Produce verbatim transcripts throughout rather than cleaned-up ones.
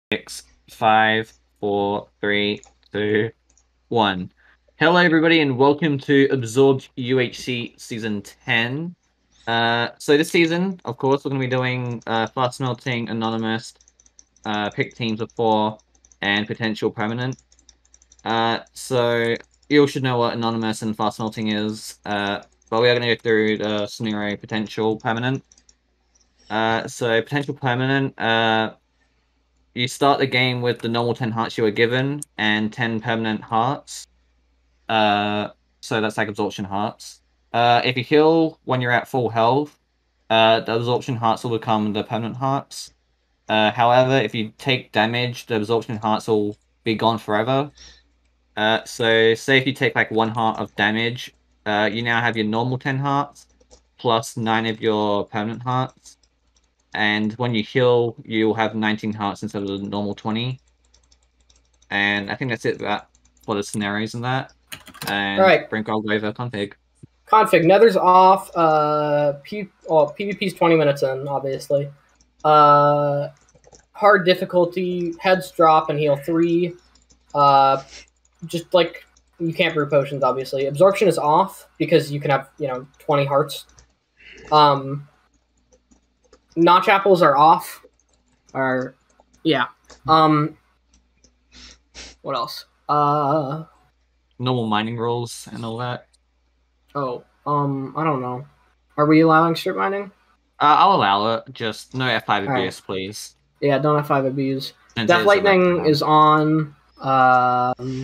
Six, five, four, three, two, one. Hello, everybody, and welcome to Absorbed U H C Season ten. Uh, so this season, of course, we're going to be doing uh, Fast Melting, Anonymous, uh, pick teams of four, and potential permanent. Uh, so you all should know what Anonymous and Fast Melting is, uh, but we are going to go through the scenario potential permanent. Uh, so potential permanent, uh, you start the game with the normal ten hearts you were given and ten permanent hearts. Uh, so that's like absorption hearts. Uh, if you heal when you're at full health, uh, the absorption hearts will become the permanent hearts. Uh, however, if you take damage, the absorption hearts will be gone forever. Uh, so say if you take like one heart of damage, uh, you now have your normal ten hearts plus nine of your permanent hearts. And when you heal, you'll have nineteen hearts instead of the normal twenty. And I think that's it that, for the scenarios and that. And All right. Brinkwhy will go over config. Config. Nether's off. Uh, P well, PvP's twenty minutes in, obviously. Uh, hard difficulty. Heads drop and heal three. Uh, just like you can't brew potions, obviously. Absorption is off because you can have you know twenty hearts. Um. Notch apples are off. Are yeah. Um. What else? Uh. Normal mining rules and all that. Oh. Um. I don't know. Are we allowing strip mining? Uh, I'll allow it. Just no F five abuse, right. please. Yeah. Don't have five abuse. Death Lightning is on. Um.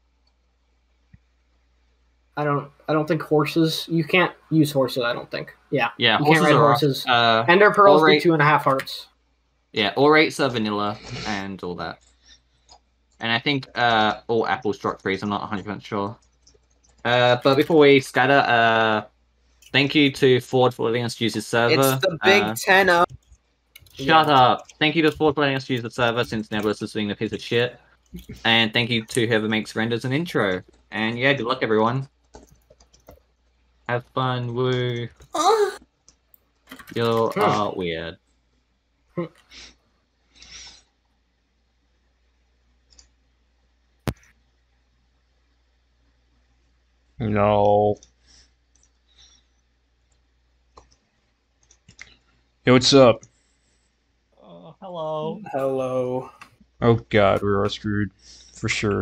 I don't. I don't think horses. You can't use horses. I don't think. Yeah. Yeah. You Horses can't ride are horses. Uh, Ender pearls rate, do two and a half hearts. Yeah. All rates are vanilla and all that. And I think uh, all apples drop freeze. I'm not one hundred percent sure. Uh, but before we scatter, uh, thank you to Ford for letting us use his server. It's the Big uh, Ten of. Shut Yeah. up. Thank you to Ford for letting us use the server since Nebulous is being a piece of shit. And thank you to whoever makes renders and intro. And yeah, good luck, everyone. Have fun, woo. You Hmm. are weird. No. Hey, what's up? Uh, hello. Hello. Oh god, we're all screwed. For sure.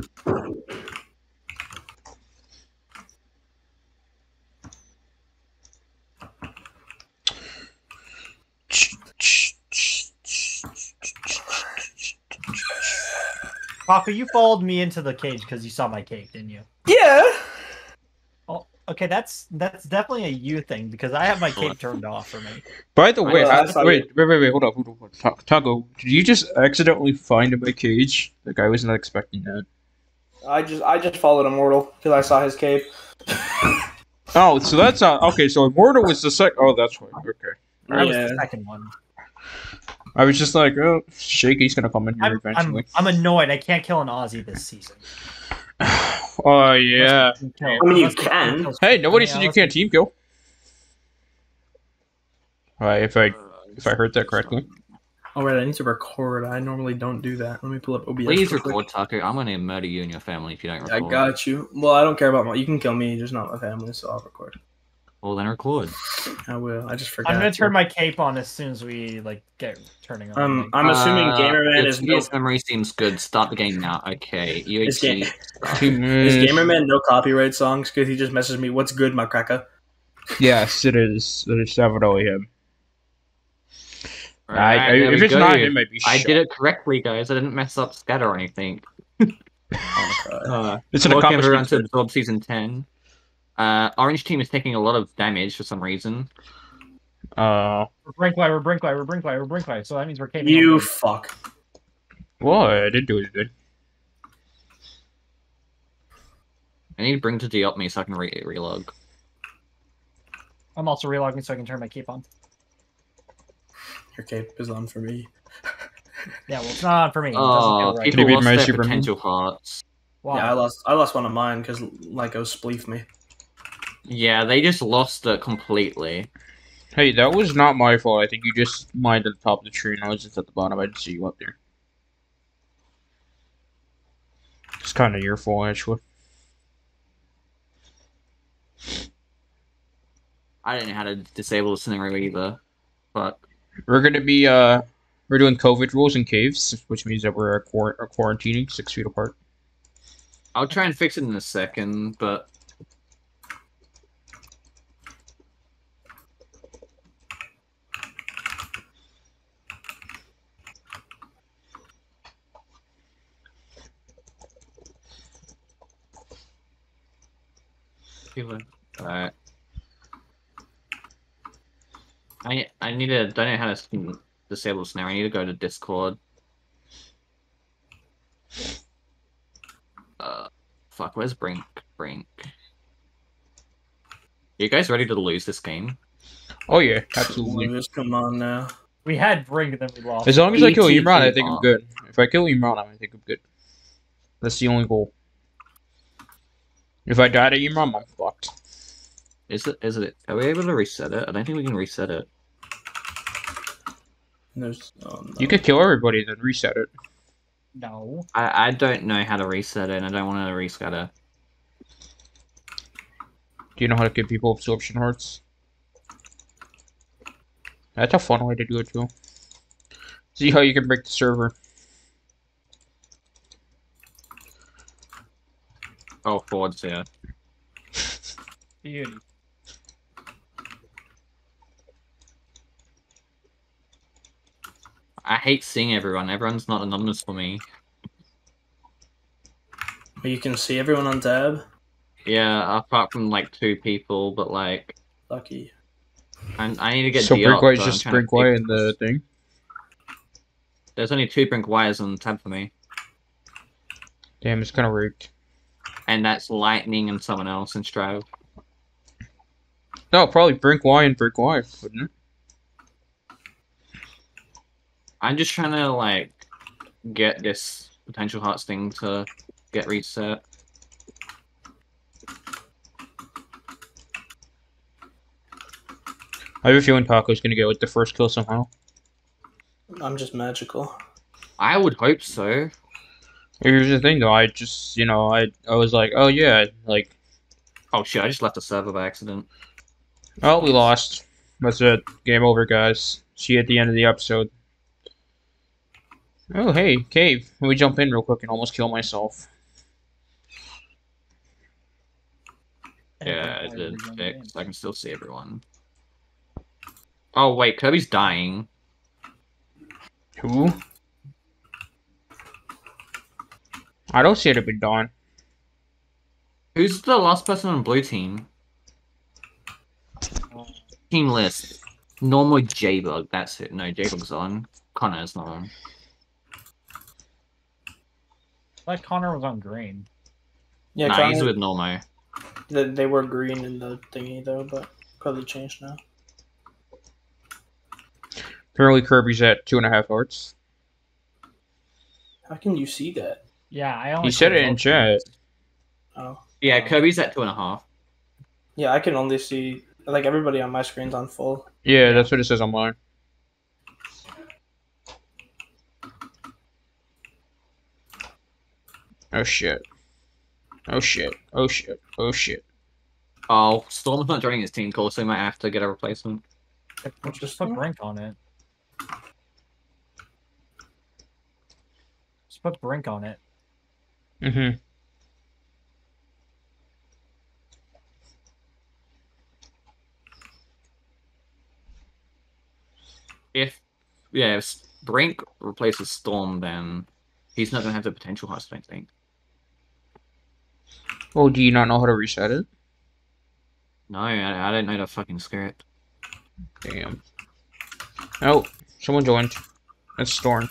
Papa, you followed me into the cage because you saw my cake, didn't you? Yeah. Oh, okay, that's that's definitely a you thing because I have my cape turned off for me. By the way, well, I, that's not wait, it. wait, wait, wait, hold up, hold up, hold up. Ta- Taco, did you just accidentally find in my cage? Like, I was not expecting that. I just I just followed Immortal because I saw his cape. Oh, so that's not... Okay, so Immortal was the sec... Oh, that's why. Okay. I was Yeah. the second one. I was just like, oh, Shqky's gonna come in here I'm, I'm, eventually. I'm annoyed. I can't kill an Aussie this season. Oh, yeah. Unless we kill- I mean, you unless we can. kill- Hey, nobody yeah, said you unless can't team kill. Alright, if I if I heard that correctly. Alright, I need to record. I normally don't do that. Let me pull up O B S. Please real quick. record, Taco. I'm gonna murder you and your family if you don't I record. got you. Well, I don't care about my. You can kill me, just not my family, so I'll record. Well, then record. I will. I just forgot. I'm gonna to. turn my cape on as soon as we like get turning on. Um, I'm assuming Uh, Gamerman your is no. T S memory seems good. Start the game now. Okay. U H Is, C. ga- Mm, is Gamerman no copyright songs? Because he just messaged me, "What's good, my cracker?" Yes, it is. It is definitely him. Right, I, I, there if we it's go. not him, I'd be I shocked. did it correctly, guys. I didn't mess up scatter or anything. Oh my god. Uh, It's an welcome everyone accomplishment. to Absorb Season ten. Uh, Orange team is taking a lot of damage for some reason. Uh, We're Brinkwhy, we're Brinkwhy, we're Brinkwhy, we're Brinkwhy. So that means we're caping. You on. fuck. well, I didn't do anything. I need to bring to de-op me so I can re relog. I'm also relogging so I can turn my cape on. Your cape is on for me. Yeah, well, it's not on for me. It doesn't Oh, feel right. people Can you beat lost my their Superman? potential hearts. Wow. Yeah, I lost. I lost one of mine because Lyco spleefed me. Yeah, they just lost it completely. Hey, that was not my fault. I think you just mined at the top of the tree and I was just at the bottom. I didn't see you up there. It's kind of your fault, actually. I don't know how to disable the scenario either. But We're gonna be uh, we're doing COVID rules in caves, which means that we're quar quarantining six feet apart. I'll try and fix it in a second, but Alright. I I need to don't know how to disable the snare. I need to go to Discord. Uh, fuck. Where's Brink? Brink. Are you guys ready to lose this game? Oh yeah, absolutely. Just come on now. We had Brink, then we lost. As long as I kill E T Imraan, I think I'm off. good. If I kill Imraan, I think I'm good. That's the only goal. If I die to Imraan, I'm fucked. Is it? Is it? Are we able to reset it? I don't think we can reset it. There's, oh, no. You could kill everybody, then reset it. No. I I don't know how to reset it, and I don't want to rescatter. Do you know how to give people absorption hearts? That's a fun way to do it too. See how you can break the server. Oh, forwards here. Beauty. I hate seeing everyone. Everyone's not anonymous for me. You can see everyone on tab. Yeah, apart from like two people, but like Lucky. I I need to get So D up. Brinkwhy is but I'm just trying to Brinkwhy fix in the this. thing. There's only two Brinkwhys on the tab for me, Damn, it's kind of rigged. and that's Lightning and someone else in Strav. No, probably Brinkwhy and Brinkwhy, wouldn't it? I'm just trying to like get this potential hearts thing to get reset. I have a feeling Taco's gonna get like the first kill somehow. I'm just magical. I would hope so. Here's the thing though, I just, you know, I I was like, oh yeah, like, Oh shit! I just left the server by accident. oh, we lost. That's it. Game over, guys. See you at the end of the episode. Oh, hey, cave. Let me jump in real quick and almost kill myself. Yeah, I did fix. I can still see everyone. Oh wait, Kirby's dying. Who? I don't see it have been done. Who's the last person on blue team? Team list. Normoh JBug. That's it. No, JBug's on. Connor's not on. I thought Connor was on green. Yeah, Nah, Connor, he's with Normoh. they, they were green in the thingy though, but probably changed now. Apparently Kirby's at two and a half hearts. How can you see that? Yeah, I only He said see it in both chat. Oh. Yeah, Oh. Kirby's at two and a half. Yeah, I can only see like everybody on my screen's on full. Yeah, that's what it says on mine. Oh shit. Oh shit. Oh shit. Oh shit. Oh, Storm's not joining his team call, so he might have to get a replacement. Just, just put Brink on it. Just put Brink on it. Mm-hmm. If yeah, if Brink replaces Storm, then he's not gonna have the potential hearts, I don't think. Oh, do you not know how to reset it? No, I, I don't know the fucking script. Damn. Oh, someone joined. That's Storm.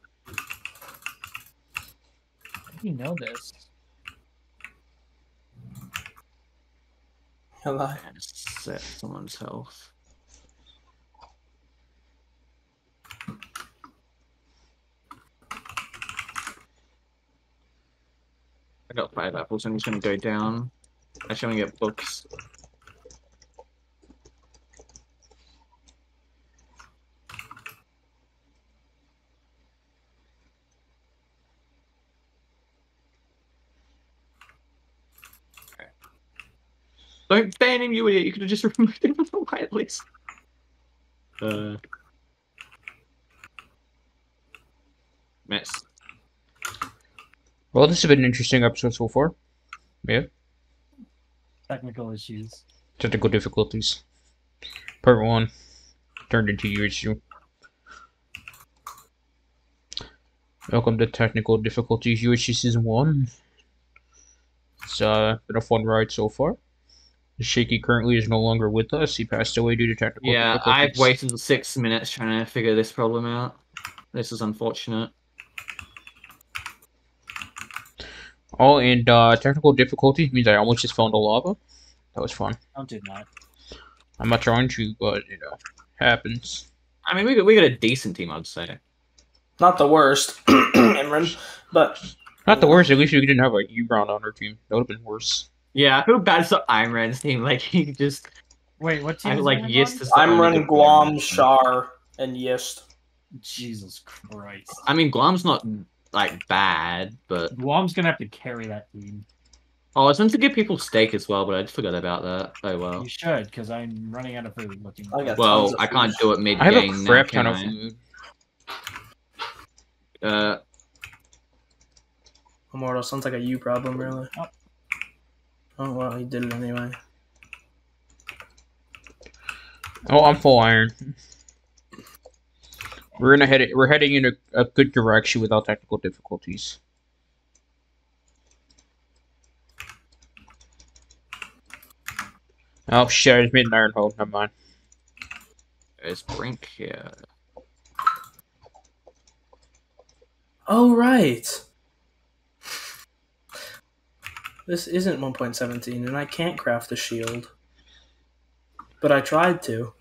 How do you know this? Hello. I had to set someone's health. I got five apples. I'm just gonna go down. Actually, I'm gonna get books. Don't ban him, you idiot. You could have just removed him from the whitelist. Uh. Miss. Well, this has been an interesting episode so far. Yeah. Technical issues. Technical difficulties. Part one turned into U H C. Welcome to Technical Difficulties U H C Season one. It's uh, been a fun ride so far. Shqky currently is no longer with us. He passed away due to technical Yeah, difficulties. I've waited six minutes trying to figure this problem out. This is unfortunate. Oh, and uh, technical difficulty means I almost just fell into lava. That was fun. Don't do that. I'm not trying to, but, you know, happens. I mean, we got, we got a decent team, I'd say. Not the worst, Imraan, but Not the worst, at least we didn't have a Imraan on our team. That would have been worse. Yeah, I feel bad for Imraan's team. Like, he just... Wait, what team I is like Imraan Yist on? is the I'm only running good player Guam, on that team. Charr, and Yist. Jesus Christ. I mean, Guam's not, like, bad, but... Guam's gonna have to carry that team. Oh, I was meant to give people steak as well, but I forgot about that. Oh, well. You should, because I'm running out of food looking. I got Well, tons of I can't food. do it mid-game I have a crap now, ton of can food. I? Uh, Immortal sounds like a you problem, really. Oh. Oh well, he did it anyway. Oh, I'm full iron. We're gonna head. It, we're heading in a, a good direction without technical difficulties. Oh shit! I just made an iron hole. Never mind. there's Brink here. Oh right. This isn't one point seventeen, and I can't craft a shield. But I tried to.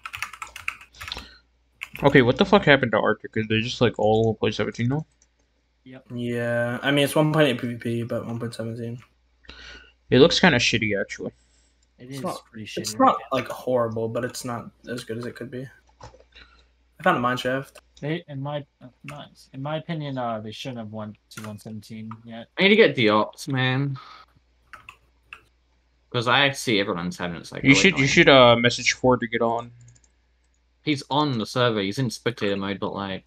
Okay, what the fuck happened to Arctic? Are they just like all one point seventeen now? Yeah, I mean it's one point eight PvP, but one point seventeen. It looks kind of shitty, actually. It It's is not- pretty shitty. It's not like horrible, but it's not as good as it could be. I found a mine shaft. They, in my uh, nice. In my opinion, uh, they shouldn't have went to one seventeen yet. I need to get the ops, man. Because I see everyone's having it. Like, You really should. You annoying. should uh message Ford to get on. He's on the server. He's in spectator mode, but like,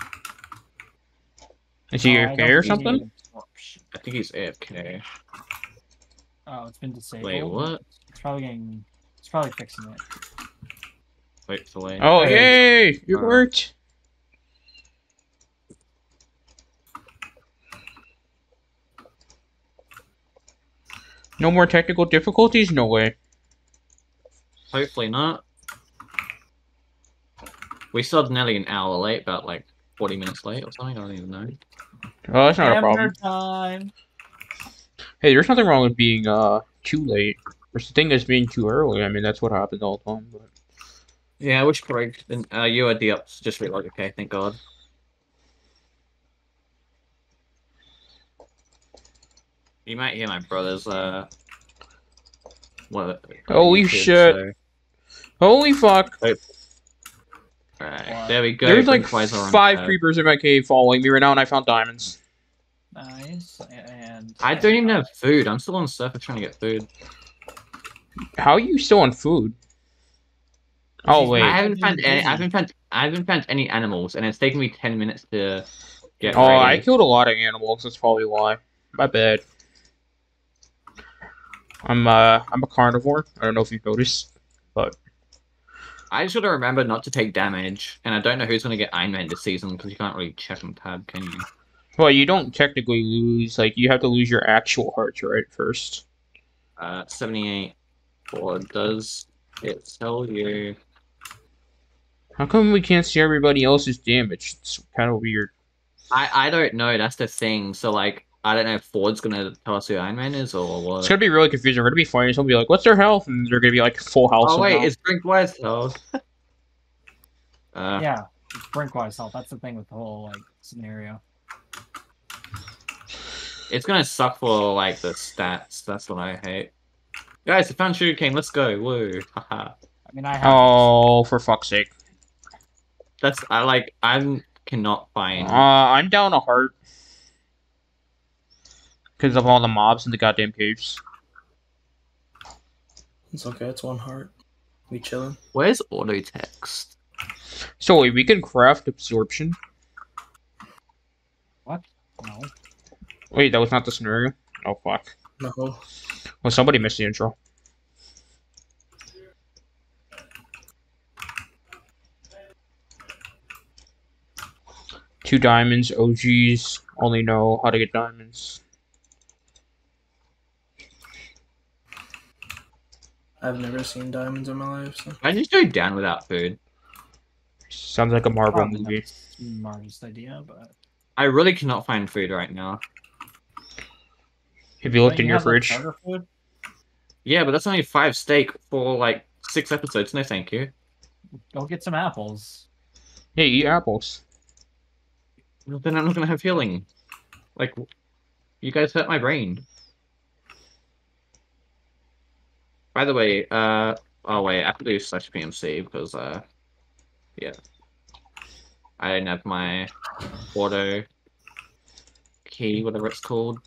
Is he Oh, I A F K don't or see something? any- oh, shit. I think he's A F K. Oh, it's been disabled. Wait, what? It's probably getting. It's probably fixing it. Wait for wait. Oh Hey. yay! It Uh, worked. No more technical difficulties? No way. Hopefully not. We started nearly an hour late, about like forty minutes late or something. I don't even know. Oh, that's not a Hammer problem. time. Hey, there's nothing wrong with being uh too late. There's the thing as being too early. I mean, that's what happens all the time. But Yeah, which break? Then uh, you had the ups. Just reload. Okay, thank God. You might hear my brother's uh. What? Holy YouTube, shit. so- holy fuck! Alright, there we go. There's like Brinkwhy's on five tab. creepers in my cave following me right now, and I found diamonds. Nice. And I don't even have food. I'm still on surface trying to get food. How are you still on food? Oh wait. I haven't found any. I busy. haven't found. I haven't found any animals, and it's taken me ten minutes to get Oh, ready. I killed a lot of animals. That's probably why. My bad. I'm uh, I'm a carnivore. I don't know if you've noticed, but I just gotta remember not to take damage, and I don't know who's gonna get Iron Man this season because you can't really check on tab, can you? well, you don't technically lose. Like you have to lose your actual heart rate first. Uh, seventy-eight. Or does it tell you? How come we can't see everybody else's damage? It's kind of weird. I I don't know. That's the thing. So like, I don't know if Ford's gonna tell us who Iron Man is or what. It's gonna be really confusing. We're gonna be fighting. Someone will be like, "What's their health?" And they're gonna be like full health. Oh wait, somehow. it's Brinkwhy's health. uh, Yeah, it's Brinkwhy's health. That's the thing with the whole like scenario. It's gonna suck for like the stats. That's what I hate. Guys, I found sugarcane. Let's go. Woo. Haha. I mean, I have. Oh, for fuck's sake! That's I like. I cannot find. Uh, I'm down a heart because of all the mobs in the goddamn caves. It's okay. It's one heart. We chilling. Where's auto text? So wait, we can craft absorption. What? No. Wait, that was not the scenario. Oh fuck. No. Well, somebody missed the intro. Two diamonds. O Gs only know how to get diamonds. I've never seen diamonds in my life. So. I just go down without food. Sounds like a Marvel Probably movie. not the smartest idea, but I really cannot find food right now. Have you looked Don't in you your have, like, fridge? starter food? Yeah, but that's only five steak for like six episodes. No, thank you. Go get some apples. Yeah, eat apples. Well, then I'm not gonna have healing. Like, you guys hurt my brain. By the way, uh, oh wait, I have to do slash P M C because, uh, yeah. I didn't have my auto key, whatever it's called.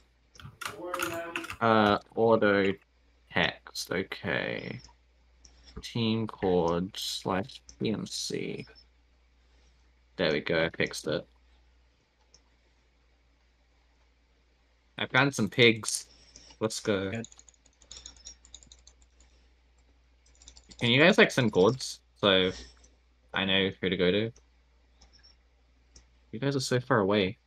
Uh, auto text, okay. Team chord slash P M C. There we go, I fixed it. I found some pigs. Let's go. Good. Can you guys like send chords so I know who to go to? You guys are so far away.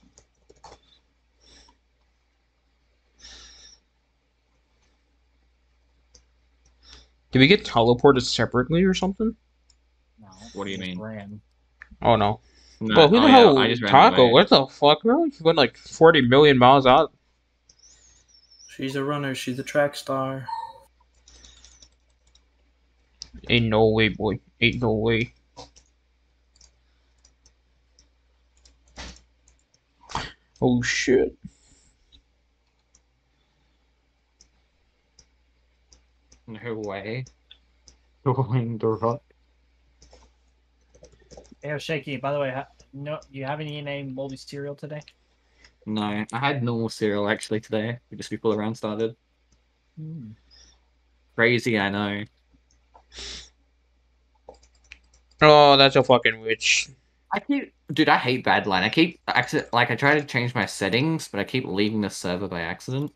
Did we get teleported separately or something? No. What do you just mean? Ran. Oh no. No, Well, who oh, the yeah, hell? I just ran Taco? away. What the fuck, bro? He went like forty million miles out. She's a runner. She's a track star. Ain't no way, boy. Ain't no way. Oh shit. No way. Going to rock. Hey, Shqky, by the way, ha no, you have any name moldy cereal today? No, I had normal cereal actually today, just before the round started. Hmm. Crazy, I know. Oh, that's a fucking witch. I keep, dude, I hate Badline. I keep, accident, like, I try to change my settings, but I keep leaving the server by accident.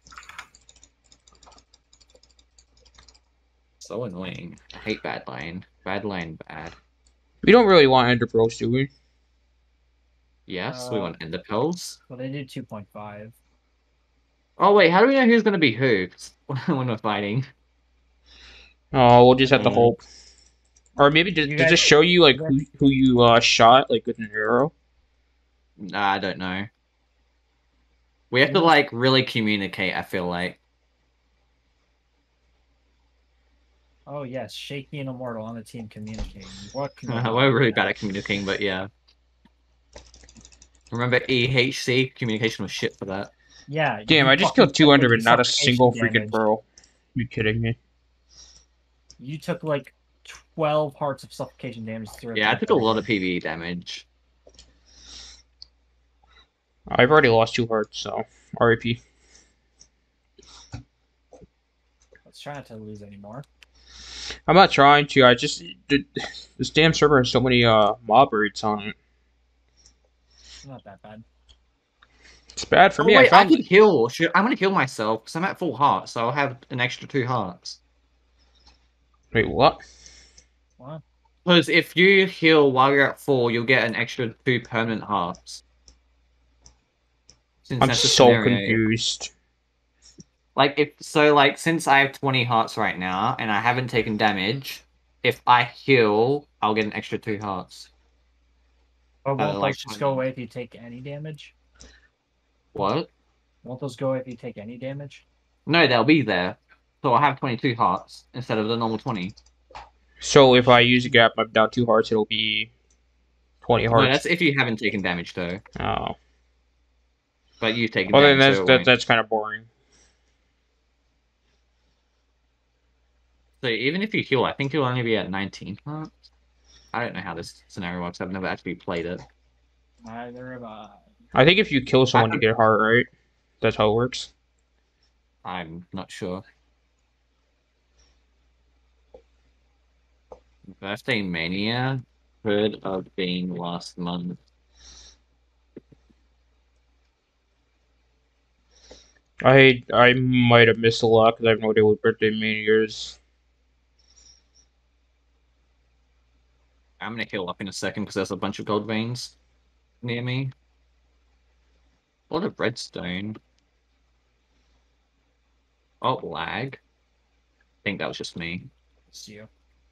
So annoying. I hate Badline. Badline bad. We don't really want Ender Pearls, do we? Yes, we Uh, want Ender Pearls. Well, they do two point five. Oh wait, how do we know who's gonna be who when we're fighting? Oh, we'll just have to Um, hope. Or maybe does, You does guys- it show you like who, who you uh, shot like with an arrow? Nah, I don't know. We have to like really communicate, I feel like. Oh yes, Shqky and Immortal on the team communicating. What can go We're wrong really with bad that? at communicating, but yeah. Remember E H C? Communication was shit for that. Yeah. Damn, you I just fucking killed two under, took but not a suffocation single freaking damage. pearl. You kidding me? You took like twelve hearts of suffocation damage through. Yeah, I took a lot of P V E damage. I've already lost two hearts, so R I P. Let's try not to lose anymore. I'm not trying to. I just did, this damn server has so many uh mob rates on it. Not that bad. It's bad for Oh, me. wait, I found I can heal. Should, I'm gonna heal myself because I'm at full heart, so I'll have an extra two hearts. Wait, what? What? Because if you heal while you're at full, you'll get an extra two permanent hearts. Since I'm that's the so scenario. confused. Like if so, like since I have twenty hearts right now and I haven't taken damage, if I heal, I'll get an extra two hearts. But Uh, won't like those just go away if you take any damage? What? Won't those go away if you take any damage? No, they'll be there. So I'll have twenty-two hearts instead of the normal twenty. So if I use a gap, I'm down two hearts. It'll be twenty No, hearts. that's if you haven't taken damage though. Oh, But you've taken well then damage. that's so it that, won't. that's kind of boring. So even if you heal, I think you'll only be at nineteen hearts. I don't know how this scenario works. I've never actually played it. Neither have I. I think if you kill someone, I- you get a heart, right? That's how it works. I'm not sure. Birthday Mania could have been last month. I I might have missed a lot because I have no idea what birthday mania is. I'm gonna heal up in a second because there's a bunch of gold veins near me. A lot of redstone. Oh, lag. I think that was just me. It's you.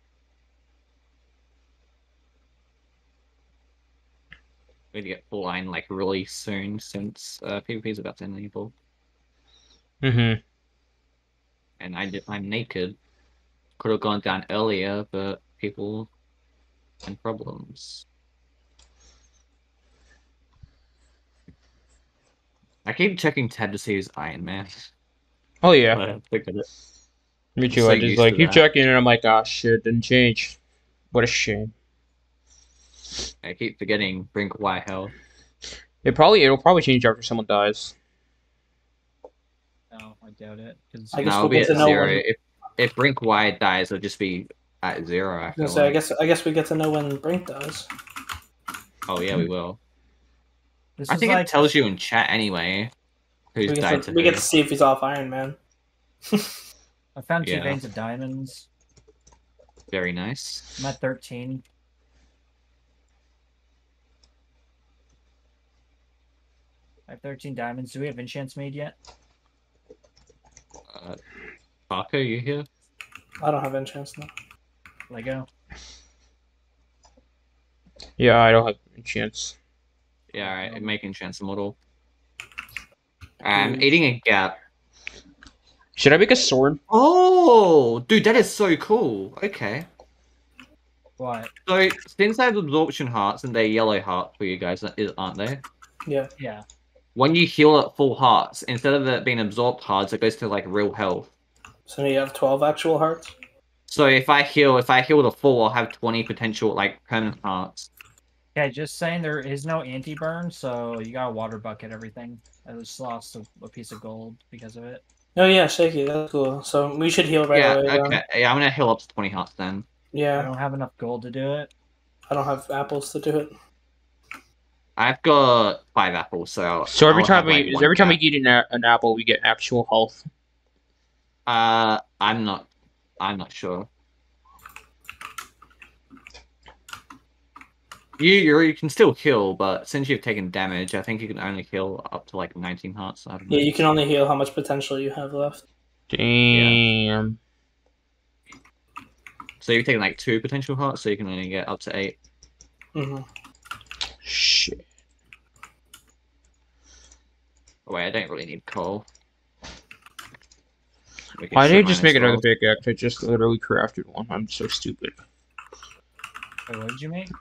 We're gonna get full line like really soon since uh, PvP is about to enable. Mm-hmm. And I did, I'm naked. Could have gone down earlier, but people and problems. I keep checking Ted to see who's Iron Man. Oh yeah. But I have to look at it. Me too. so I just used like to keep that. checking and I'm like, ah, shit, didn't change. What a shame. I keep forgetting Brinkwhy health. It probably it'll probably change after someone dies. No, I doubt it. Cause I guess No, we'll it'll be get at to know zero. when- If if Brinkwhy dies, it'll just be at zero. I, I, was feel gonna say, I like. guess I guess we get to know when Brink does. Oh yeah, we will. this I is think like it tells you in chat anyway who's We died get, to, to we who. get to see if he's off Iron Man. I found two Yeah. veins of diamonds. Very nice. I'm at thirteen. I have thirteen diamonds. Do we have enchants made yet? Uh, Parker, you here? I don't have enchants now. Lego. Yeah, I don't have a chance. Yeah, alright. I'm making chance Immortal. Hmm. I'm eating a gap. Should I make a sword? Oh, dude, that is so cool. Okay. What? So, since I have absorption hearts and they're yellow hearts for you guys, aren't they? Yeah. Yeah. When you heal at full hearts, instead of it being absorbed hearts, it goes to like real health. So you have twelve actual hearts? So if I heal, if I heal to full, I'll have twenty potential like permanent hearts. Okay, just saying there is no anti-burn, so you got a water bucket everything. I just lost a, a piece of gold because of it. Oh yeah, Shqky, that's cool. So we should heal right yeah, away. then. okay. Yeah, I'm gonna heal up to twenty hearts then. I Yeah, don't have enough gold to do it. I don't have apples to do it. I've got five apples, so So every I'll time have, we like, one every time we gap. eat an, a- an apple, we get actual health. Uh, I'm not. I'm not sure. You you you can still heal, but since you've taken damage, I think you can only heal up to like nineteen hearts. I don't know. Yeah, you can only heal how much potential you have left. Damn. So you've taken like two potential hearts, so you can only get up to eight. Mm-hmm. Shit. Oh, wait, I don't really need coal. We can Why ship did you mine just as make another well. pickaxe? I just literally crafted one. I'm so stupid. Wait, what did you make?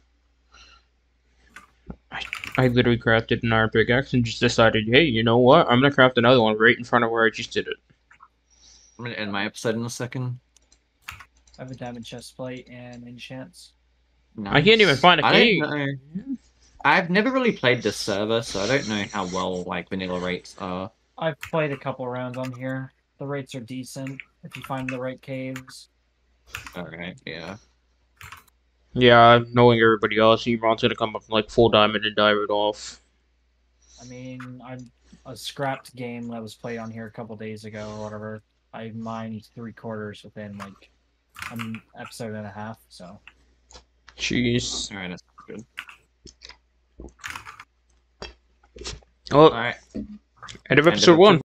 I literally crafted an iron pickaxe and just decided, hey, you know what? I'm gonna craft another one right in front of where I just did it. I'm gonna end my episode in a second. I have a diamond chest plate and enchants. I can't even Nice. find a I cave. don't know. I've never really played this server, so I don't know how well like vanilla rates are. I've played a couple rounds on here. The rates are decent if you find the right caves. Alright, yeah. Yeah, knowing everybody else, Imraan's gonna come up like full diamond and dive it off. I mean, I'm a scrapped game that was played on here a couple days ago or whatever. I mined three quarters within like an episode and a half, so. Jeez. Alright, that's good. Oh, Alright. end of End of episode one.